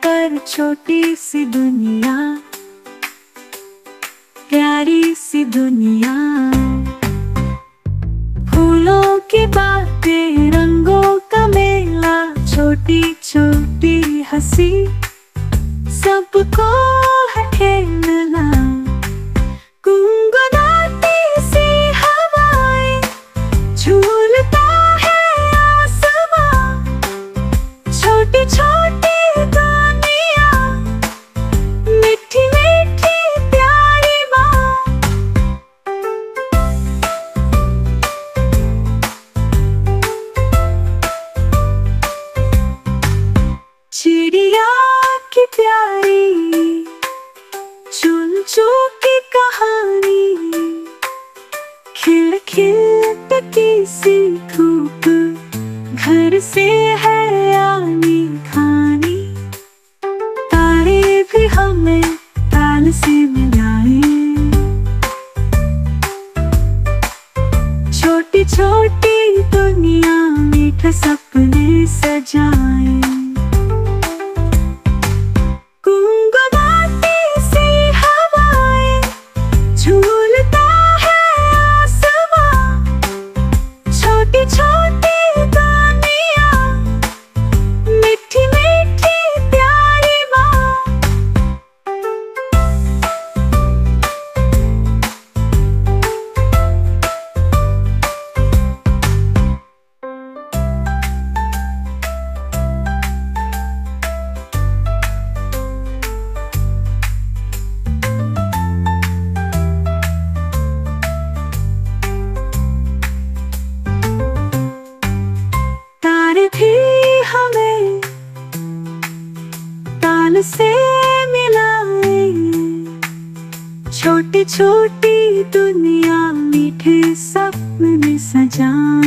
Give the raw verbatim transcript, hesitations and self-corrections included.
पर छोटी सी दुनिया, प्यारी सी दुनिया। फूलों की बातें, रंगों का मेला, छोटी छोटी हंसी, सबको है खेलना। गुनगुनाती सी हवाएं, झूलता है आसमां, छोटी छोटी दुनिया, मीठी मीठी प्यारी माँ। चिड़िया की प्यारी चुन चुन की कहानी, खिल खिल तकी सी धूप, घर से है आनी खानी। तारे भी हमें ताल से मिलाए, छोटी छोटी दुनिया, मीठे सपने सजाए। छोटी दुनिया, मीठी मीठी प्यारी माँ। भी हमें ताल से मिलाए, छोटी छोटी दुनिया, मीठे सपने सजाए।